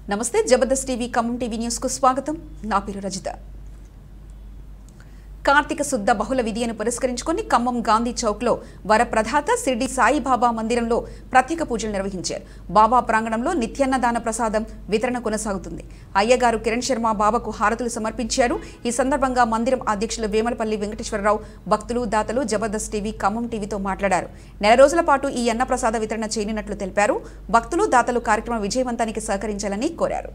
నమస్తే Jabardasth TV Khammam TV news కు స్వాగతం. నా పేరు రజిత. కార్తీక శుద్ధ బహుళ విధియను పురస్కరించుకొని ఖమ్మం గాంధీ చౌక్ లో వరప్రదాత షిర్డీ సాయిబాబా మందిరంలో ప్రత్యేక పూజలు నిర్వహించారు. బాబా ప్రాంగణంలో నిత్యాన్నదాన ప్రసాదం వితరణ కొనసాగుతుంది. అయ్యగారు కిరణ్ శర్మ బాబాకు హారతులు సమర్పించారు. ఈ సందర్భంగా మందిరం అధ్యక్షులు వేమలపల్లి వెంకటేశ్వరరావు, భక్తులు, దాతలు జబర్దస్త్ టీవీ ఖమ్మం టీవీతో మాట్లాడారు. నెల రోజుల పాటు ఈ అన్న ప్రసాద వితరణ చేయనున్నట్లు తెలిపారు. భక్తులు, దాతలు కార్యక్రమం విజయవంతానికి సహకరించాలని కోరారు.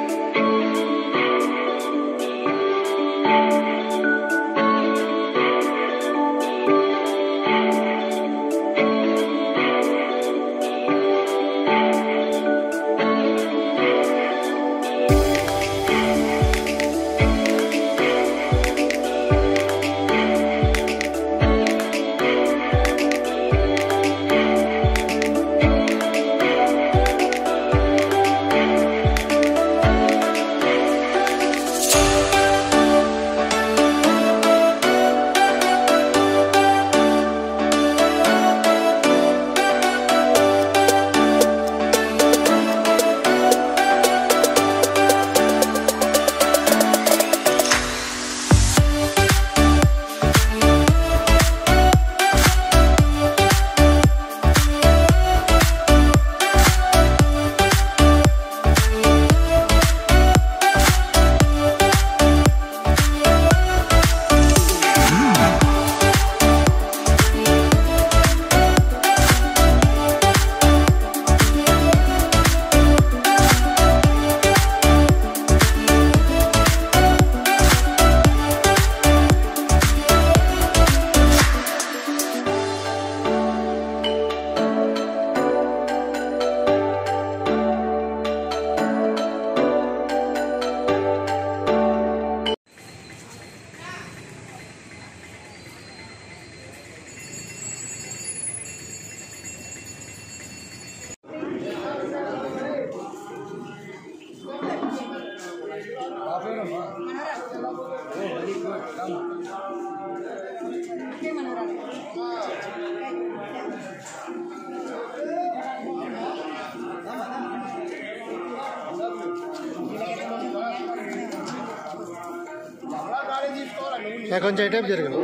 కొంచెం టైప్ జరగదు.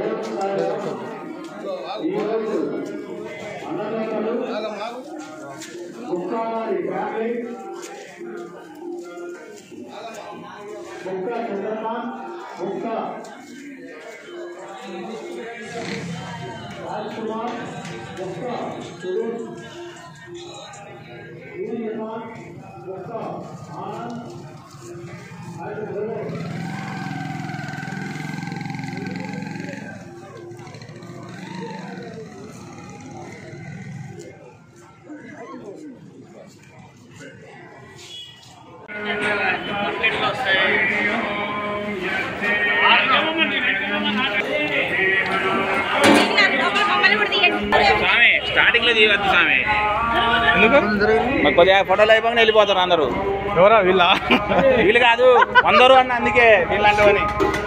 స్టార్టింగ్ లో దిగద్దు స్వామి, ఎందుకు మాకు కొద్దిగా ఫోటోలు అయిపోయి వెళ్ళిపోతారు అందరూ. ఎవరా వీళ్ళ? వీళ్ళు కాదు, అందరూ అన్న, అందుకే వీళ్ళంటవని.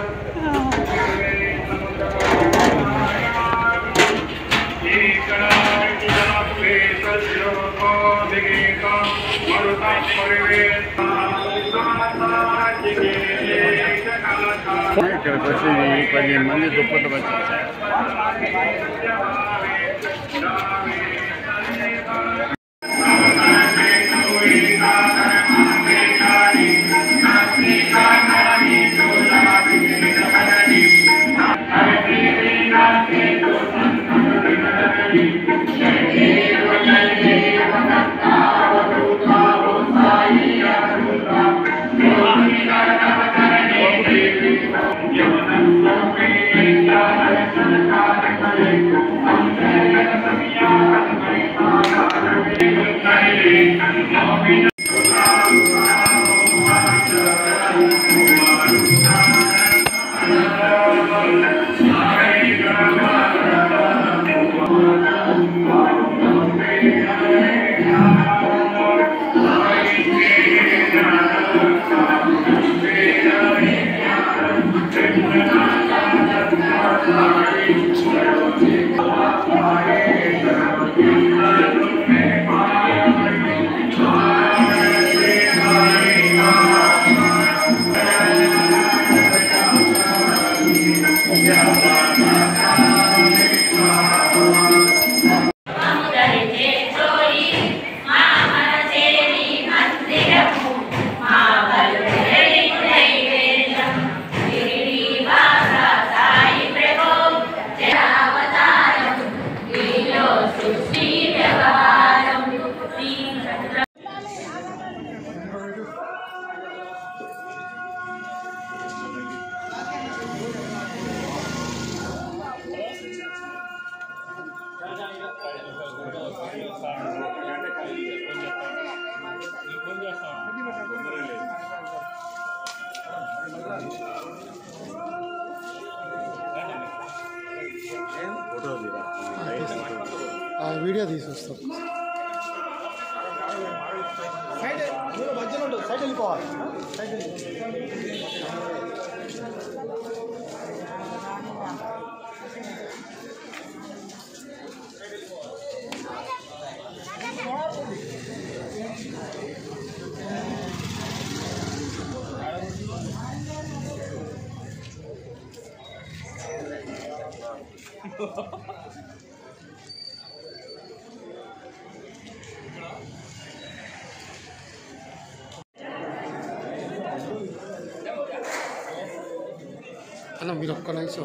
ఇక్కడికి వచ్చి 15 మంది దుప్పట్లు వచ్చారు. Yeah. వీడియో తీసుకొస్తాం. సైడ్ మధ్యలో ఉంటుంది, సైడ్ వెళ్ళిపోవాలి. అన్న మీరు ఒక్క నిమిషం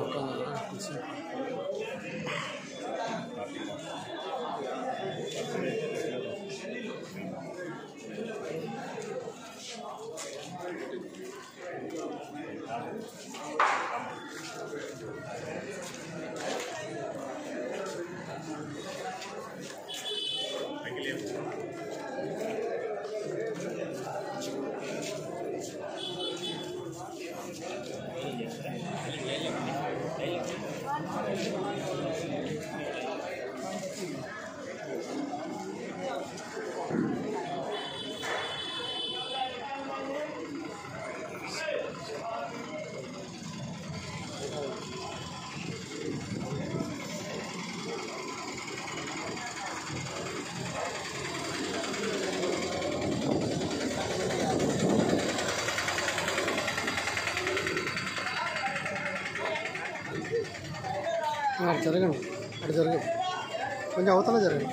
జరగండి, అటు జరగండి, కొంచెం అవతల జరగండి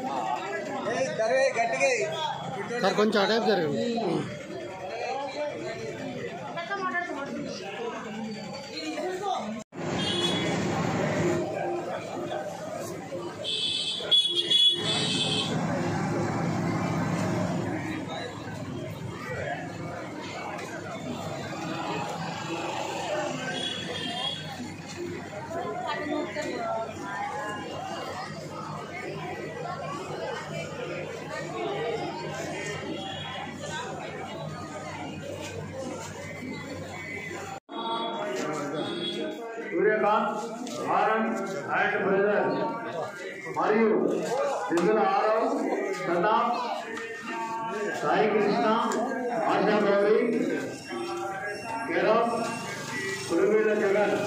సార్, కొంచెం అటైపు జరగండి. సూర్యకాంత్ ఆనంద్ అండ్ బ్రదర్ మరియు సిద్ధుల ఆరవ్, ప్రతాప్, సాయి కృష్ణ, ఆశా గౌరీ, కేరళ, కురువీల జగన్.